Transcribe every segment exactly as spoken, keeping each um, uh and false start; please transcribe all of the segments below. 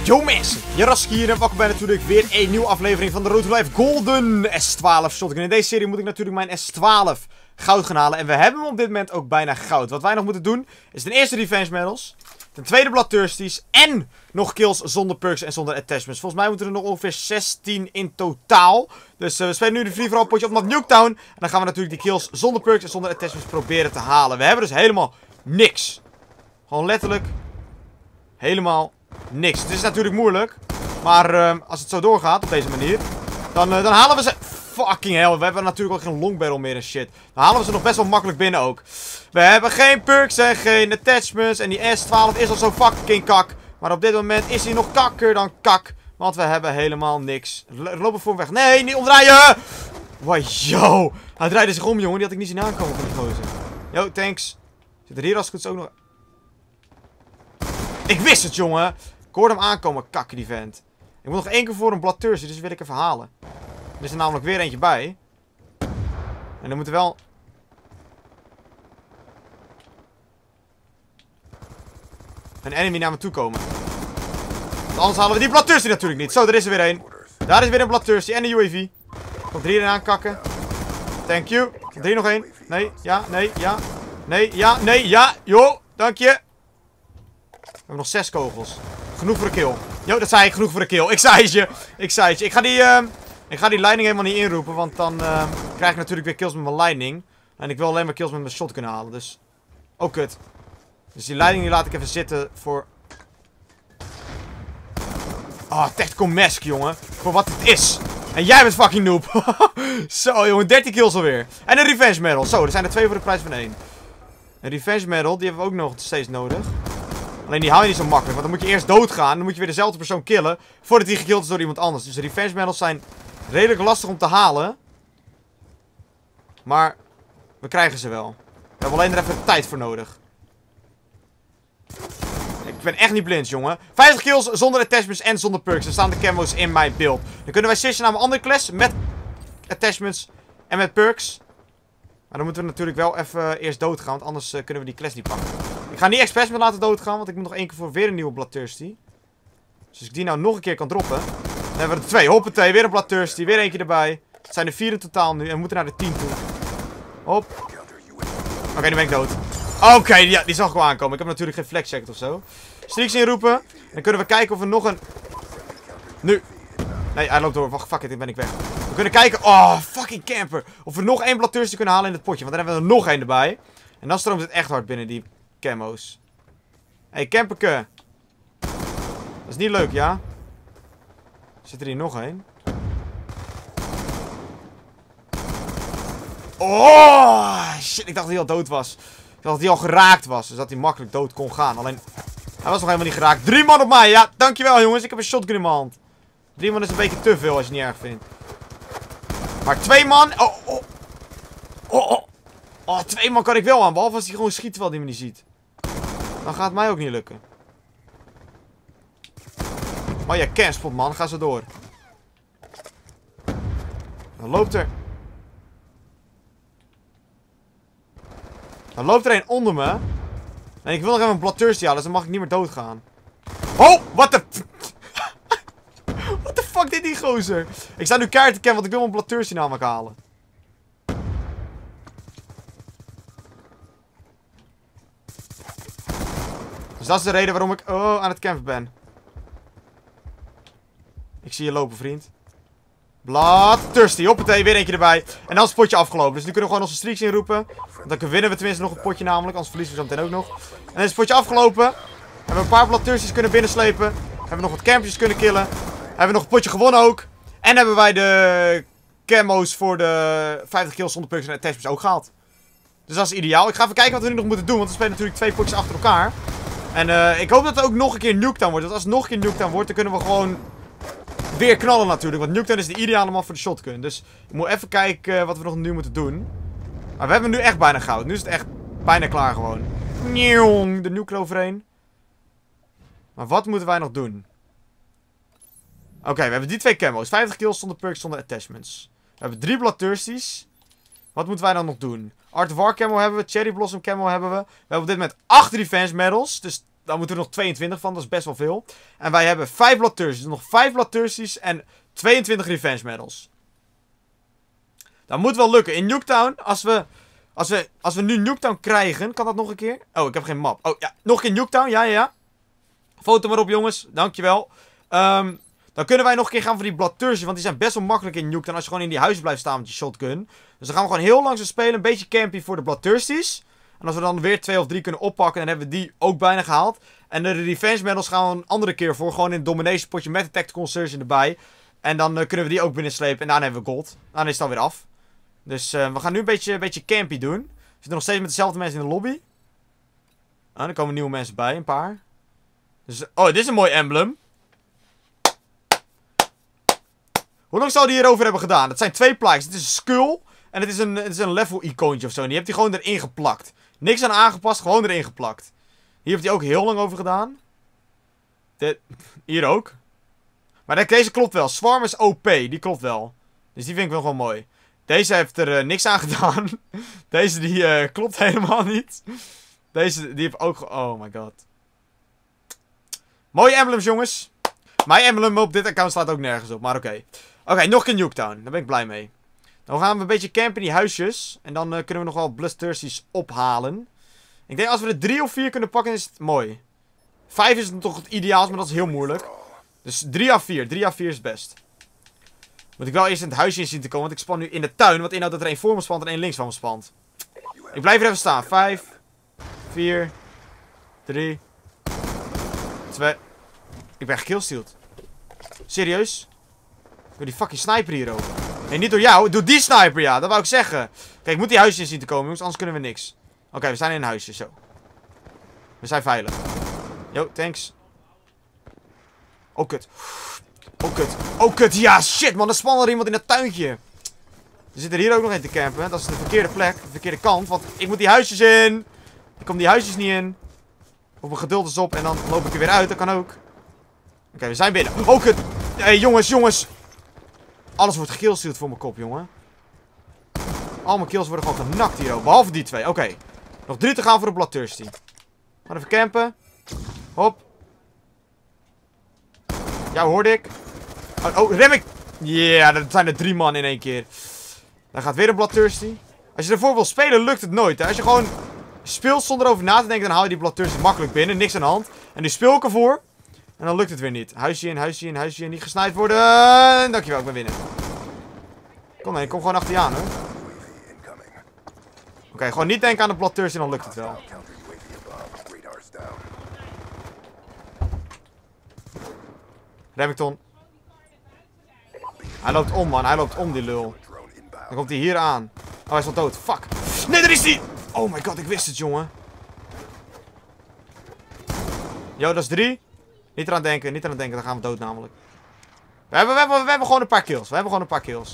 Yo mensen, Jarask hier en welkom bij natuurlijk weer een nieuwe aflevering van de Road to Life Golden S twaalf Shotgun. In deze serie moet ik natuurlijk mijn S twaalf goud gaan halen en we hebben hem op dit moment ook bijna goud. Wat wij nog moeten doen is ten eerste Revenge Medals, ten tweede Bloodthirsties en nog kills zonder perks en zonder attachments. Volgens mij moeten er nog ongeveer zestien in totaal. Dus uh, we spelen nu de free for all potje op naar Nuketown en dan gaan we natuurlijk die kills zonder perks en zonder attachments proberen te halen. We hebben dus helemaal niks. Gewoon letterlijk helemaal niks. Het is natuurlijk moeilijk. Maar uh, als het zo doorgaat op deze manier. Dan, uh, dan halen we ze. Fucking hell. We hebben natuurlijk ook geen long barrel meer en shit. Dan halen we ze nog best wel makkelijk binnen ook. We hebben geen perks en geen attachments. En die S twaalf is al zo fucking kak. Maar op dit moment is hij nog kakker dan kak. Want we hebben helemaal niks. We lopen voor hem weg. Nee, niet omdraaien. Wow, yo. Hij draaide zich om, jongen. Die had ik niet zien aankomen van die gozer. Yo, thanks. Zit er hier als het goed is ook nog. Ik wist het, jongen. Ik hoorde hem aankomen, kakken die vent. Ik moet nog één keer voor een Bloodthirsty, dus wil ik even halen. Er is er namelijk weer eentje bij. En dan moet er wel een enemy naar me toe komen. Want anders halen we die Bloodthirsty natuurlijk niet. Zo, er is er weer één. Daar is weer een Bloodthirsty en een U A V. Komt drie eraan kakken. Thank you. Komt er nog één? Nee, ja, nee, ja. Nee, ja, nee, ja. Jo, dank je. We hebben nog zes kogels. Genoeg voor de kill. Yo, dat zei ik. Genoeg voor de kill. Ik zei het je. Ik zei het je. Ik ga die, uh, ik ga die lightning helemaal niet inroepen. Want dan uh, krijg ik natuurlijk weer kills met mijn lightning. En ik wil alleen maar kills met mijn shotgun halen. Dus. Oh, kut. Dus die lightning die laat ik even zitten voor. Ah, oh, Tactical Mask, jongen. Voor wat het is. En jij bent fucking noob. Zo, jongen. dertien kills alweer. En een Revenge Medal. Zo, er zijn er twee voor de prijs van één. Een Revenge Medal, die hebben we ook nog steeds nodig. Alleen die haal je niet zo makkelijk, want dan moet je eerst doodgaan. Dan moet je weer dezelfde persoon killen, voordat hij gekild is door iemand anders. Dus de Revenge Medals zijn redelijk lastig om te halen. Maar we krijgen ze wel. We hebben alleen er even tijd voor nodig. Ik ben echt niet blind, jongen. vijftig kills zonder attachments en zonder perks. Dan staan de camo's in mijn beeld. Dan kunnen wij switchen naar mijn andere class met attachments en met perks. Maar dan moeten we natuurlijk wel even eerst doodgaan, want anders uh, kunnen we die class niet pakken. Ik ga niet expres me laten doodgaan, want ik moet nog één keer voor weer een nieuwe Bloodthirsty. Dus als ik die nou nog een keer kan droppen, dan hebben we er twee. Hoppatee, weer een Bloodthirsty, weer eentje erbij. Het zijn er vier in totaal nu en we moeten naar de tien toe. Hop. Oké, okay, nu ben ik dood. Oké, okay, ja, die zag gewoon aankomen. Ik heb natuurlijk geen flex check of zo. Streaks inroepen. Dan kunnen we kijken of we nog een... Nu. Nee, hij loopt door. Wacht, fuck it, dan ben ik weg. We kunnen kijken... Oh, fucking camper. Of we nog één Bloodthirsty kunnen halen in het potje. Want dan hebben we er nog één erbij. En dan stroomt het echt hard binnen die camo's. Hé, hey, camperke. Dat is niet leuk, ja? Zit er hier nog één? Oh, shit. Ik dacht dat hij al dood was. Ik dacht dat hij al geraakt was. Dus dat hij makkelijk dood kon gaan. Alleen, hij was nog helemaal niet geraakt. Drie man op mij. Ja, dankjewel jongens. Ik heb een shotgun in mijn hand. Drie man is een beetje te veel als je het niet erg vindt. Maar twee man... Oh, oh. Oh, oh. Oh, twee man kan ik wel aan. Behalve als hij gewoon schiet terwijl hij me niet ziet. Dan gaat het mij ook niet lukken. Oh ja, campspot man. Ga zo door. Dan loopt er... Dan loopt er een onder me. En ik wil nog even een Bloodthirsty halen, dus dan mag ik niet meer doodgaan. Oh, what the... What the fuck deed die gozer? Ik sta nu kaart te kennen, want ik wil mijn Bloodthirsty namelijk halen. Dus dat is de reden waarom ik oh, aan het campen ben. Ik zie je lopen, vriend. Bloodthirsty, hoppatee, weer eentje erbij. En dan is het potje afgelopen. Dus nu kunnen we gewoon onze streaks inroepen. Want dan winnen we tenminste nog een potje namelijk. Anders verliezen we zo meteen ook nog. En dan is het potje afgelopen. Hebben we een paar Bloodthirsties kunnen binnenslepen. Hebben we nog wat campjes kunnen killen. Hebben we nog een potje gewonnen ook. En hebben wij de camo's voor de vijftig kills zonder perks en attachments ook gehaald. Dus dat is ideaal. Ik ga even kijken wat we nu nog moeten doen. Want we spelen natuurlijk twee potjes achter elkaar. En uh, ik hoop dat het ook nog een keer Nuketown wordt. Want als het nog een keer Nuketown wordt, dan kunnen we gewoon... weer knallen natuurlijk, want Nuketown is de ideale man voor de shotgun. Dus ik moet even kijken uh, wat we nog nu moeten doen. Maar we hebben nu echt bijna goud. Nu is het echt bijna klaar gewoon. Nieuw, de nuke eroverheen. Maar wat moeten wij nog doen? Oké, okay, we hebben die twee camo's. vijftig kills zonder perks, zonder attachments. We hebben drie Bloodthirsties. Wat moeten wij dan nog doen? Art of War camo hebben we. Cherry Blossom camo hebben we. We hebben op dit moment acht Revenge Medals. Dus daar moeten we nog tweeëntwintig van. Dat is best wel veel. En wij hebben vijf Bloodthirsties. Dus nog vijf Bloodthirsties en tweeëntwintig Revenge Medals. Dat moet wel lukken. In Nuketown, als we, als we, als we nu Nuketown krijgen... Kan dat nog een keer? Oh, ik heb geen map. Oh, ja. Nog een keer Nuketown. Ja, ja, ja. Foto maar op, jongens. Dankjewel. Um, dan kunnen wij nog een keer gaan voor die Bloodthirsties. Want die zijn best wel makkelijk in Nuketown. Als je gewoon in die huizen blijft staan met je shotgun. Dus dan gaan we gewoon heel langzaam spelen. Een beetje campy voor de Bloodthirsties. En als we dan weer twee of drie kunnen oppakken, dan hebben we die ook bijna gehaald. En de Revenge Medals gaan we een andere keer voor. Gewoon in het Domination potje met de Tactical Insertion erbij. En dan uh, kunnen we die ook binnenslepen. En daarna hebben we gold. Dan is het alweer af. Dus uh, we gaan nu een beetje, een beetje campy doen. We zitten nog steeds met dezelfde mensen in de lobby. Ah, er komen nieuwe mensen bij, een paar. Dus, oh, dit is een mooi emblem. Hoe lang zou die hierover hebben gedaan? Dat zijn twee plaatjes. Het is een skull. En het is een, het is een level icoontje of zo. En die heeft hij gewoon erin geplakt. Niks aan aangepast, gewoon erin geplakt. Hier heeft hij ook heel lang over gedaan. Dit, hier ook. Maar deze klopt wel. Swarm is O P, die klopt wel. Dus die vind ik wel gewoon mooi. Deze heeft er uh, niks aan gedaan. Deze die uh, klopt helemaal niet. Deze die heeft ook... Oh my god. Mooie emblems, jongens. Mijn emblem op dit account staat ook nergens op, maar oké. Okay. Oké, okay, nog een Nuketown. Daar ben ik blij mee. Dan gaan we een beetje campen in die huisjes. En dan uh, kunnen we nog wel Bloodthirsties ophalen. Ik denk als we er drie of vier kunnen pakken is het mooi. Vijf is het toch het ideaal, maar dat is heel moeilijk. Dus drie à vier. drie à vier is het best. Moet ik wel eerst in het huisje in zien te komen, want ik span nu in de tuin. Wat inhoudt dat er één voor me spant en één links van me spant. Ik blijf er even staan. Vijf. Vier. Drie. Twee. Ik ben gekillsteeld. Serieus? Door die fucking sniper hierover. Nee, niet door jou. Door die sniper, ja. Dat wou ik zeggen. Kijk, ik moet die huisjes in zien te komen, jongens. Anders kunnen we niks. Oké, okay, we zijn in een huisje. Zo. We zijn veilig. Yo, thanks. Oh, kut. Oh, kut. Oh, kut. Ja, shit, man. Er spant er iemand in het tuintje. Er zit er hier ook nog in te campen. Dat is de verkeerde plek. De verkeerde kant. Want ik moet die huisjes in. Ik kom die huisjes niet in. Op mijn geduld is op. En dan loop ik er weer uit. Dat kan ook. Oké, okay, we zijn binnen. Oh, kut. Hé, hey, jongens, jongens. Alles wordt gekillsteeld voor mijn kop, jongen. Al mijn kills worden gewoon genakt hier ook. Behalve die twee. Oké. Okay. Nog drie te gaan voor de Bloodthirsty. Gaan even campen. Hop. Jou hoorde ik. Oh, oh rem ik. Ja, yeah, dat zijn er drie man in één keer. Dan gaat weer een Bloodthirsty. Als je ervoor wil spelen, lukt het nooit. Hè? Als je gewoon speelt zonder over na te denken, dan haal je die Bloodthirsty makkelijk binnen. Niks aan de hand. En nu speel ik ervoor. En dan lukt het weer niet. Huisje in, huisje in, huisje in. Niet gesniped worden. Dankjewel, ik ben winnen. Kom nee, ik kom gewoon achter je aan, hoor. Oké, okay, gewoon niet denken aan de Bloodthirsty en dan lukt het wel. Remington. Hij loopt om, man. Hij loopt om, die lul. Dan komt hij hier aan. Oh, hij is al dood. Fuck. Nee, daar is hij! Oh my god, ik wist het, jongen. Yo, dat is drie. Niet eraan denken, niet eraan denken. Dan gaan we dood namelijk. We hebben, we, hebben, we hebben gewoon een paar kills. We hebben gewoon een paar kills.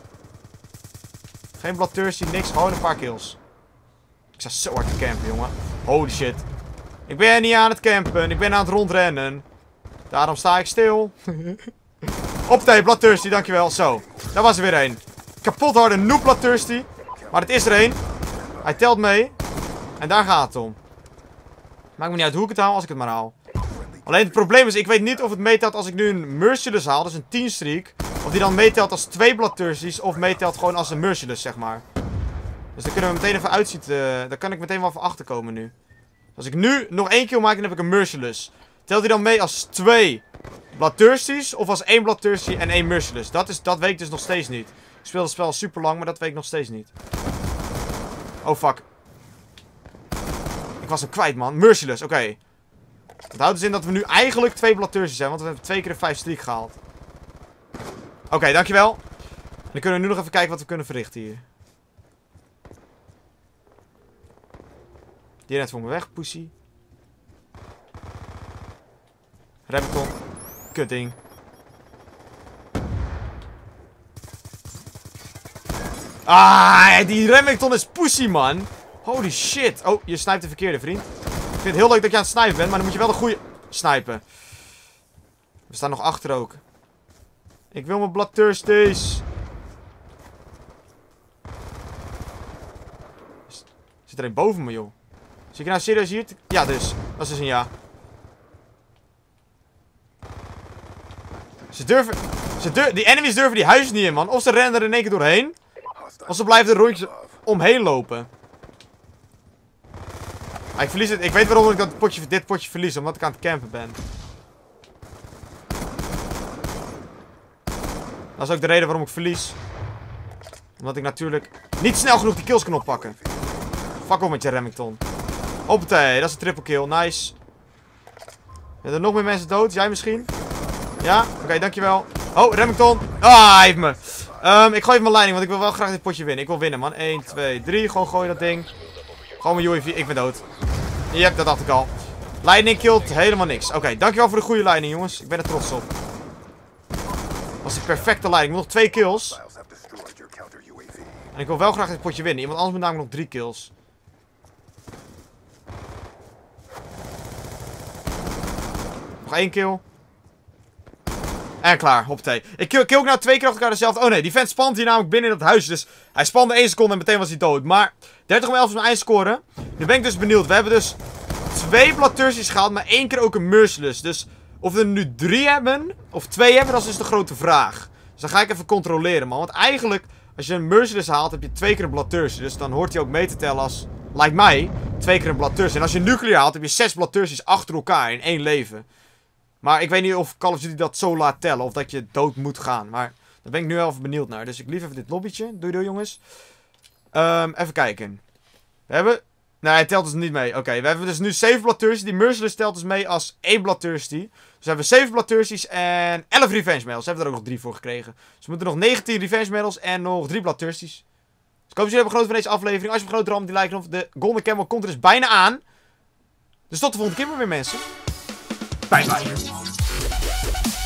Geen Bloodthirsty, niks. Gewoon een paar kills. Ik sta zo hard te campen, jongen. Holy shit. Ik ben niet aan het campen. Ik ben aan het rondrennen. Daarom sta ik stil. Op thee, Bloodthirsty, dankjewel. Zo, daar was er weer een. Kapot harde noob Bloodthirsty. Maar het is er een. Hij telt mee. En daar gaat het om. Maakt me niet uit hoe ik het haal, als ik het maar haal. Alleen het probleem is, ik weet niet of het meetelt als ik nu een Merciless haal, dus een tien streak. Of die dan meetelt als twee Bloodthirsty's, of meetelt gewoon als een Merciless, zeg maar. Dus daar kunnen we meteen even uitzien. Uh, daar kan ik meteen wel van achterkomen nu. Als ik nu nog één kill maak, dan heb ik een Merciless. Telt hij dan mee als twee Bloodthirsty's, of als één Bloodthirsty en één Merciless? Dat, is, dat weet ik dus nog steeds niet. Ik speel het spel super lang, maar dat weet ik nog steeds niet. Oh fuck. Ik was hem kwijt, man. Merciless, oké. Okay. Dat houdt dus in dat we nu eigenlijk twee Bloodthirsty's zijn, want we hebben twee keer een vijf streak gehaald. Oké, okay, dankjewel. En dan kunnen we nu nog even kijken wat we kunnen verrichten hier. Die rent voor me weg, pussy. Remington. Kutting. Ah, die Remington is pussy, man. Holy shit. Oh, je snijpt de verkeerde, vriend. Ik vind het heel leuk dat je aan het snipen bent, maar dan moet je wel de goede snipen. We staan nog achter ook. Ik wil mijn Bloodthirsty's. Zit er een boven me, joh. Zie ik nou serieus hier? Ja, dus. Dat is dus een ja. Ze durven... Ze durven die enemies durven die huizen niet in, man. Of ze rennen er in één keer doorheen. Of ze blijven er rondjes omheen lopen. Ah, ik verlies het. Ik weet waarom ik dat potje, dit potje verlies. Omdat ik aan het campen ben. Dat is ook de reden waarom ik verlies. Omdat ik natuurlijk niet snel genoeg die kills kan oppakken. Fuck op met je Remington. Hoppatee, dat is een triple kill. Nice. Zijn er nog meer mensen dood? Jij misschien? Ja? Oké, okay, dankjewel. Oh, Remington. Ah, hij heeft me. Um, ik gooi even mijn leiding, want ik wil wel graag dit potje winnen. Ik wil winnen, man. één, twee, drie. Gewoon gooi dat ding. Gewoon mijn U A V. Ik ben dood. Yep, dat dacht ik al. Leiding killt helemaal niks. Oké, okay, dankjewel voor de goede leiding, jongens. Ik ben er trots op. Dat was de perfecte leiding. Ik moet nog twee kills. En ik wil wel graag dit potje winnen. Iemand anders moet namelijk nog drie kills. Nog één kill. En klaar, hoppatee. Ik kill, kill ook nou twee keer achter elkaar dezelfde. Oh nee, die vent spant hier namelijk binnen in dat huis. Dus hij spande één seconde en meteen was hij dood. Maar dertig om elf is mijn eindscore. Nu ben ik dus benieuwd. We hebben dus twee Bloodthirsties gehaald, maar één keer ook een Merciless. Dus of we er nu drie hebben, of twee hebben, dat is dus de grote vraag. Dus dan ga ik even controleren, man. Want eigenlijk, als je een Merciless haalt, heb je twee keer een Bloodthirsty. Dus dan hoort hij ook mee te tellen als, lijkt mij, twee keer een Bloodthirsty. En als je een Nuclear haalt, heb je zes Bloodthirsties achter elkaar in één leven. Maar ik weet niet of Call of Duty dat zo laat tellen. Of dat je dood moet gaan. Maar daar ben ik nu wel even benieuwd naar. Dus ik lief even dit lobbytje. Doei doei jongens. Um, even kijken. We hebben... Nee, hij telt dus niet mee. Oké, okay, we hebben dus nu zeven Bloodthirsty. Die Merciless telt dus mee als één Bloodthirsty. Dus we hebben zeven Bloodthirsties en elf Revenge Medals. We hebben er ook nog drie voor gekregen. Dus we moeten nog negentien Revenge Medals en nog drie Bloodthirsties. Dus ik hoop dat jullie hebben genoten van deze aflevering. Als je hebt genoten, die like of de Golden Camel komt er dus bijna aan. Dus tot de volgende keer maar weer mensen. Bye bye.